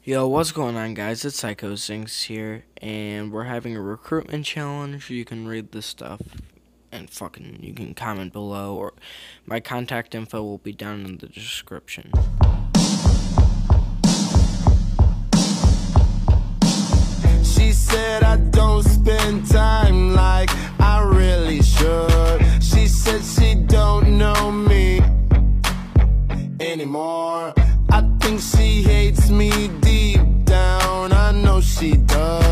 Yo, what's going on, guys? It's SyCoz Clan here, and we're having a recruitment challenge. You can read this stuff, and you can comment below, or my contact info will be down in the description. She said I don't spend time like I really should. She said she don't know me anymore. I think she hates me deep down, I know she does.